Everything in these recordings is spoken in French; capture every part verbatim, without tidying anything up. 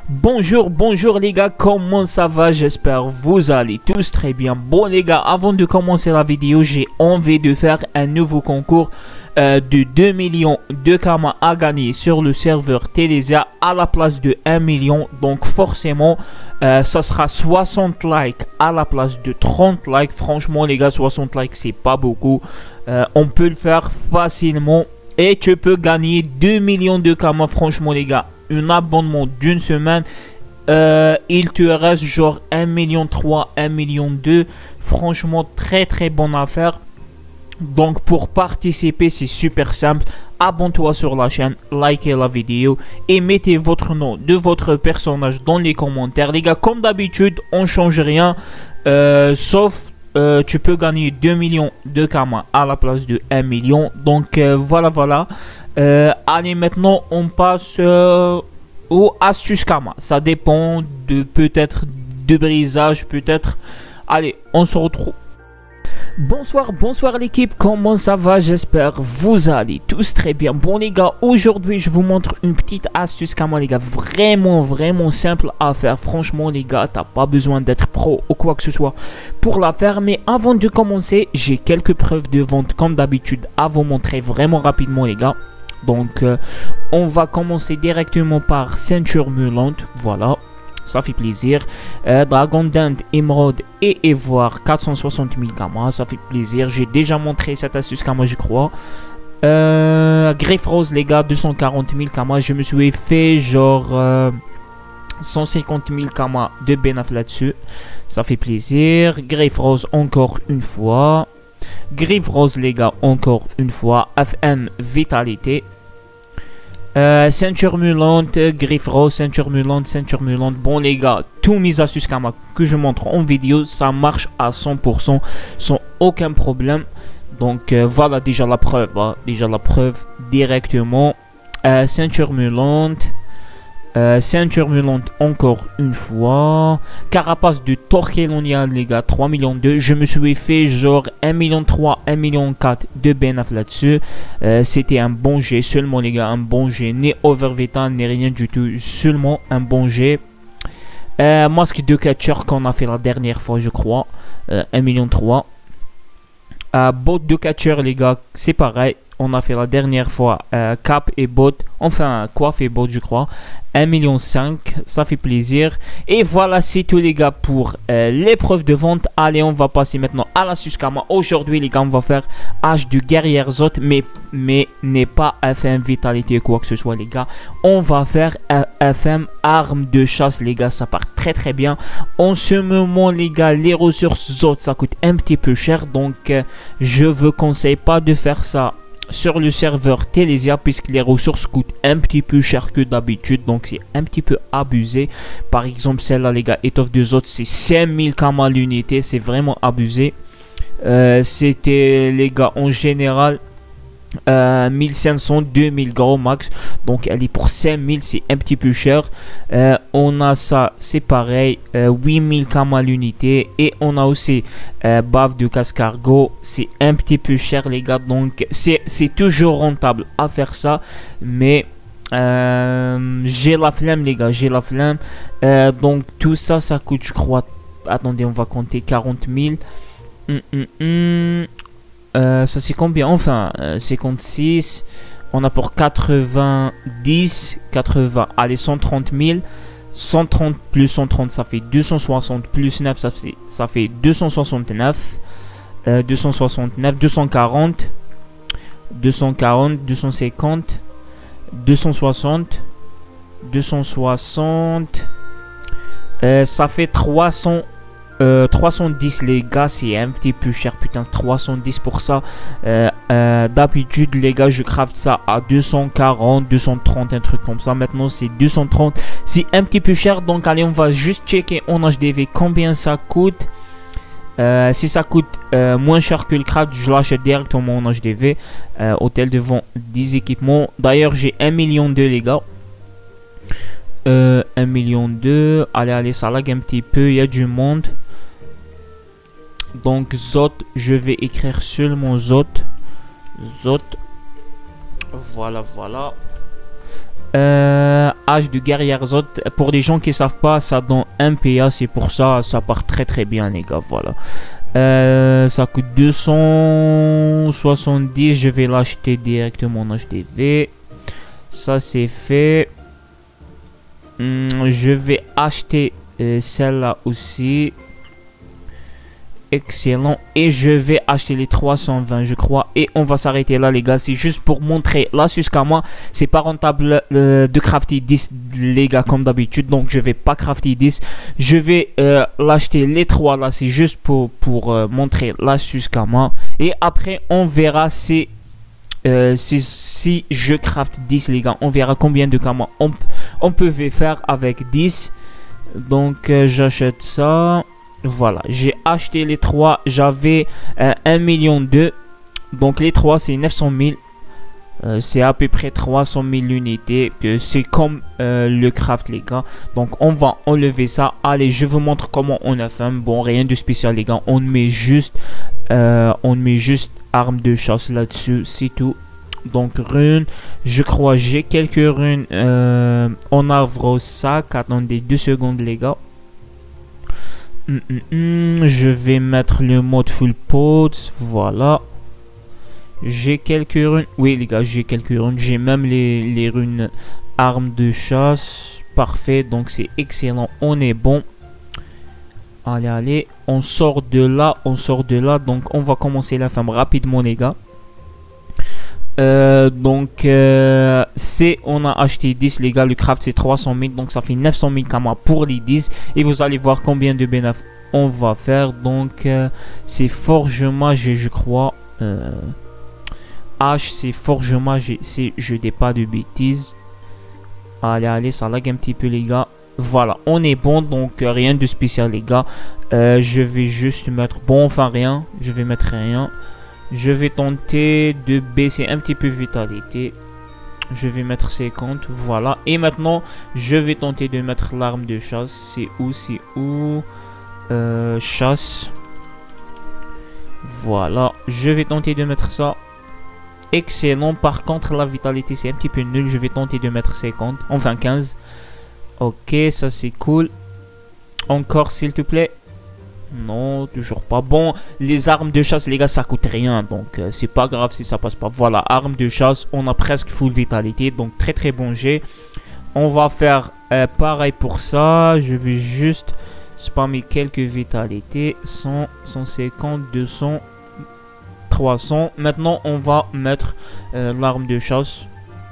Bonjour, bonjour les gars, comment ça va? J'espère vous allez tous très bien. Bon les gars, avant de commencer la vidéo, j'ai envie de faire un nouveau concours euh, de deux millions de karma à gagner sur le serveur Telesia à la place de un million. Donc forcément, euh, ça sera soixante likes à la place de trente likes. Franchement les gars, soixante likes c'est pas beaucoup. Euh, on peut le faire facilement et tu peux gagner deux millions de karma. Franchement les gars, un abonnement d'une semaine, euh, il te reste genre un million trois, un million deux. Franchement, très très bonne affaire. Donc pour participer, c'est super simple. Abonne-toi sur la chaîne, likez la vidéo et mettez votre nom de votre personnage dans les commentaires. Les gars, comme d'habitude, on change rien, euh, sauf euh, tu peux gagner deux millions de karma à la place de un million. Donc euh, voilà, voilà. Euh, allez, maintenant on passe euh, aux astuces karma. Ça dépend de peut-être de brisage, peut-être. Allez, on se retrouve. Bonsoir, bonsoir l'équipe, comment ça va? J'espère vous allez tous très bien. Bon les gars, aujourd'hui je vous montre une petite astuce karma les gars, vraiment vraiment simple à faire. Franchement les gars, t'as pas besoin d'être pro ou quoi que ce soit pour la faire. Mais avant de commencer, j'ai quelques preuves de vente comme d'habitude à vous montrer vraiment rapidement les gars. Donc euh, on va commencer directement par ceinture mulante, voilà, ça fait plaisir. euh, Dragon Dent, Émeraude et Ivoire, quatre cent soixante mille karma, ça fait plaisir. J'ai déjà montré cette astuce karma je crois. euh, Griffe Rose les gars, deux cent quarante mille karma, je me suis fait genre euh, cent cinquante mille karma de bénéfice là-dessus, ça fait plaisir. Griffe Rose encore une fois. Griffe Rose les gars, encore une fois. F M Vitalité. Euh, ceinture mulante, Griffe Rose, ceinture mulante, ceinture mulante. Bon les gars, tous mes astuces karma que je montre en vidéo, ça marche à cent pour cent sans aucun problème. Donc euh, voilà déjà la preuve, hein. Déjà la preuve directement. euh, Ceinture mulante. Euh, ceinture mulante encore une fois. Carapace de Torquelonial les gars, trois millions deux. Je me suis fait genre un million trois, un million quatre de bénéfice là-dessus. euh, C'était un bon jet seulement les gars, un bon jet, ni overvital ni rien du tout, seulement un bon jet. euh, Masque de catcher qu'on a fait la dernière fois je crois, euh, un million trois. euh, Bot de catcher les gars, c'est pareil, on a fait la dernière fois euh, cap et bot, enfin coiffe et bot je crois, un million cinq, ça fait plaisir. Et voilà, c'est tout les gars pour euh, l'épreuve de vente. Allez, on va passer maintenant à l'astuce karma. Aujourd'hui les gars, on va faire H de guerrière Zot, mais mais n'est pas F M vitalité quoi que ce soit les gars. On va faire F M arme de chasse les gars, ça part très très bien. En ce moment les gars, les ressources Zot ça coûte un petit peu cher, donc euh, je vous conseille pas de faire ça sur le serveur Telesia puisque les ressources coûtent un petit peu cher que d'habitude, donc c'est un petit peu abusé. Par exemple celle-là les gars, étoffe de Zot, c'est cinq mille karma l'unité, c'est vraiment abusé. euh, C'était les gars en général Euh, mille cinq cents, deux mille gros max, donc elle est pour cinq mille, c'est un petit peu cher. euh, On a ça, c'est pareil, euh, huit mille karma l'unité. Et on a aussi euh, bave de cascargo, c'est un petit peu cher les gars, donc c'est toujours rentable à faire ça. Mais euh, j'ai la flemme les gars, j'ai la flemme. euh, Donc tout ça, ça coûte je crois, attendez on va compter, quarante mille. hum, hum, hum. Euh, ça c'est combien? Enfin euh, cinquante-six. On a pour quatre-vingt-dix, quatre-vingts, allez cent trente mille. Cent trente plus cent trente ça fait deux cent soixante, plus neuf ça fait, ça fait deux cent soixante-neuf. euh, deux cent soixante-neuf, deux cent quarante, deux cent quarante, deux cent cinquante, deux cent soixante, deux cent soixante. euh, Ça fait trois cents. Euh, trois cent dix les gars, c'est un petit peu cher, putain, trois cent dix pour ça. euh, euh, D'habitude les gars, je craft ça à deux cent quarante, deux cent trente, un truc comme ça. Maintenant c'est deux cent trente, c'est un petit peu cher. Donc allez, on va juste checker en H D V combien ça coûte. euh, Si ça coûte euh, moins cher que le craft, je l'achète directement en H D V. euh, Hôtel de vente des équipements. D'ailleurs j'ai un million deux les gars. euh, un million deux. Allez allez, ça lag un petit peu, il y a du monde. Donc Zot, je vais écrire seulement Zot. Zot. Voilà, voilà. Euh, âge de guerrière zot. Pour les gens qui savent pas, ça donne un P A. C'est pour ça, ça part très très bien les gars. Voilà. Euh, ça coûte deux cent soixante-dix. Je vais l'acheter directement en H D V. Ça c'est fait. Hum, je vais acheter euh, celle-là aussi. Excellent. Et je vais acheter les trois cent vingt je crois. Et on va s'arrêter là les gars. C'est juste pour montrer l'astuce qu'à moi. C'est pas rentable euh, de crafter dix les gars comme d'habitude. Donc je vais pas crafter dix. Je vais euh, l'acheter les trois là. C'est juste pour, pour euh, montrer l'astuce qu'à moi. Et après on verra si, euh, si, si je craft dix les gars. On verra combien de kamas on, on peut faire avec dix. Donc euh, j'achète ça. Voilà, j'ai acheté les trois, j'avais euh, un million deux. Donc les trois c'est neuf cent mille. Euh, c'est à peu près trois cent mille unités. C'est comme euh, le craft les gars. Donc on va enlever ça. Allez, je vous montre comment on a fait. Bon, rien de spécial les gars. On met juste, euh, on met juste arme de chasse là-dessus, c'est tout. Donc runes, je crois j'ai quelques runes euh, en arbre sac. Attendez deux secondes les gars. Mm, mm, mm. Je vais mettre le mode full pots. Voilà. J'ai quelques runes. Oui les gars, j'ai quelques runes. J'ai même les, les runes armes de chasse. Parfait. Donc c'est excellent. On est bon. Allez, allez. On sort de là. On sort de là. Donc on va commencer la femme rapidement les gars. Euh, donc euh, c'est on a acheté dix les gars, le craft c'est trois cent mille, donc ça fait neuf cent mille kamas pour les dix et vous allez voir combien de bénéfices on va faire. Donc euh, c'est forge magie je crois, euh, H c'est forge magie, c'est je dis pas de bêtises. Allez allez, ça lag un petit peu les gars. Voilà, on est bon, donc euh, rien de spécial les gars. euh, je vais juste mettre bon, enfin rien, je vais mettre rien. Je vais tenter de baisser un petit peu vitalité. Je vais mettre cinquante. Voilà. Et maintenant, je vais tenter de mettre l'arme de chasse. C'est où? C'est où? Euh, chasse. Voilà. Je vais tenter de mettre ça. Excellent. Par contre, la vitalité, c'est un petit peu nul. Je vais tenter de mettre cinquante. Enfin, quinze. Ok, ça c'est cool. Encore, s'il te plaît. Non, toujours pas. Bon, les armes de chasse, les gars, ça coûte rien. Donc, euh, c'est pas grave si ça passe pas. Voilà, arme de chasse. On a presque full vitalité. Donc, très très bon jet. On va faire euh, pareil pour ça. Je vais juste spammer quelques vitalités. cent, cent cinquante, deux cents, trois cents. Maintenant, on va mettre euh, l'arme de chasse.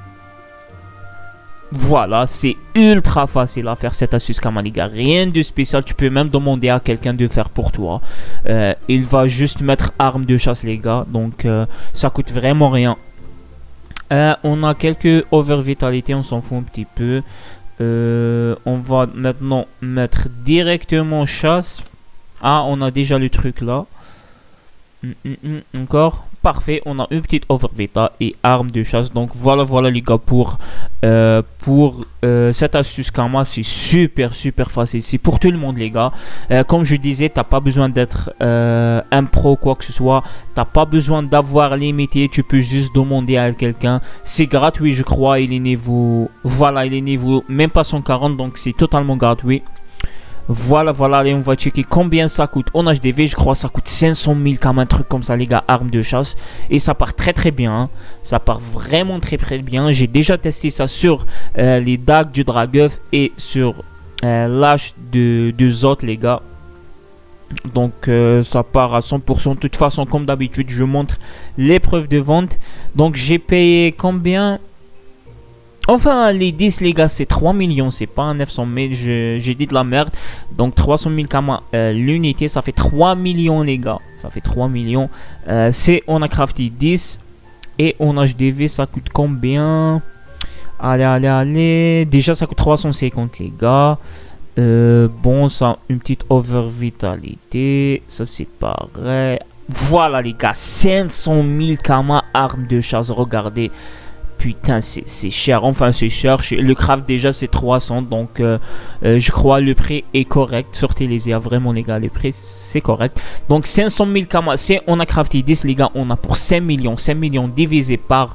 Voilà, c'est ultra facile à faire cette astuce kamas les gars. Rien de spécial, tu peux même demander à quelqu'un de faire pour toi. Euh, il va juste mettre arme de chasse les gars. Donc euh, ça coûte vraiment rien. Euh, on a quelques over vitalité, on s'en fout un petit peu. Euh, on va maintenant mettre directement chasse. Ah, on a déjà le truc là. Mm, mm, mm, encore parfait, on a une petite overvita et arme de chasse. Donc voilà voilà les gars pour euh, pour euh, cette astuce kamas. C'est super super facile, c'est pour tout le monde les gars. Euh, comme je disais, t'as pas besoin d'être euh, un pro quoi que ce soit, t'as pas besoin d'avoir les métiers, tu peux juste demander à quelqu'un. C'est gratuit je crois, il est niveau, voilà il est niveau même pas cent quarante, donc c'est totalement gratuit. Voilà, voilà, allez, on va checker combien ça coûte en H D V. Je crois que ça coûte cinq cent mille comme un truc comme ça, les gars, arme de chasse. Et ça part très très bien. Hein. Ça part vraiment très très bien. J'ai déjà testé ça sur euh, les dagues du Dragueuf et sur euh, l'âge de, de Zot, les gars. Donc euh, ça part à cent pour cent. De toute façon, comme d'habitude, je montre les preuves de vente. Donc j'ai payé combien? Enfin, les dix, les gars, c'est trois millions. C'est pas neuf cent mille. J'ai dit de la merde. Donc, trois cent mille kamas euh, l'unité. Ça fait trois millions, les gars. Ça fait trois millions. Euh, c'est, on a crafté dix. Et en H D V, ça coûte combien? Allez, allez, allez. Déjà, ça coûte trois cent cinquante, les gars. Euh, bon, ça, une petite over vitalité. Ça, c'est pareil. Voilà, les gars. cinq cent mille kamas arme de chasse. Regardez. Putain, c'est cher. Enfin, c'est cher. Le craft, déjà, c'est trois cents. Donc, euh, euh, je crois le prix est correct. Sortez les A. Vraiment, les gars, le prix, c'est correct. Donc, cinq cent mille kamas. On a crafté dix, les gars. On a pour cinq millions. cinq millions divisé par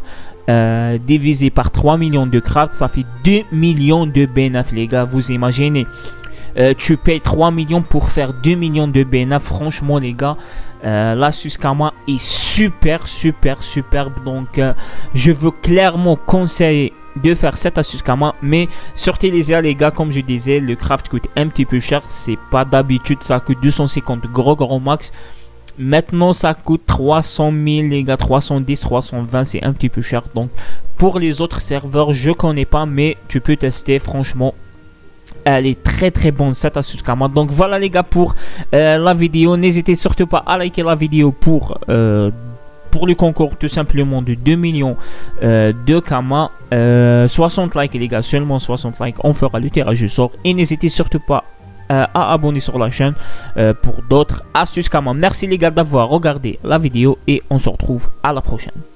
euh, divisé par trois millions de craft, ça fait deux millions de B N F les gars, vous imaginez. Euh, tu payes trois millions pour faire deux millions de B N F. Franchement les gars, euh, l'astuce Kama est super super superbe. Donc euh, je veux clairement conseiller de faire cette astuce Kama. Mais sortez les airs les gars, comme je disais, le craft coûte un petit peu cher. C'est pas d'habitude, ça coûte deux cent cinquante gros gros max. Maintenant ça coûte trois cent mille les gars, trois cent dix, trois cent vingt, c'est un petit peu cher. Donc pour les autres serveurs je connais pas, mais tu peux tester. Franchement elle est très très bonne cette astuce Kama. Donc voilà les gars pour euh, la vidéo. N'hésitez surtout pas à liker la vidéo pour euh, pour le concours tout simplement de deux millions euh, de Kama. euh, soixante likes les gars, seulement soixante likes, on fera le tirage au sort. Et n'hésitez surtout pas euh, à abonner sur la chaîne euh, pour d'autres astuces Kama. Merci les gars d'avoir regardé la vidéo et on se retrouve à la prochaine.